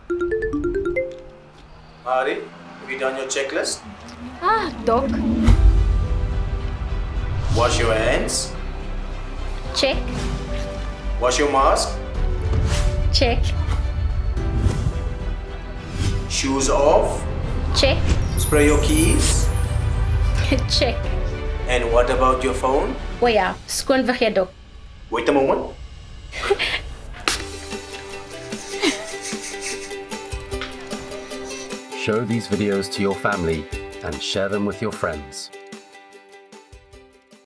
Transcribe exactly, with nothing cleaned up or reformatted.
Ari, have you done your checklist? Ah, Doc. Wash your hands. Check. Wash your mask. Check. Shoes off. Check. Spray your keys. Check. And what about your phone? O ja, skoon vergeet, Doc. Wait a moment. Show these videos to your family and share them with your friends.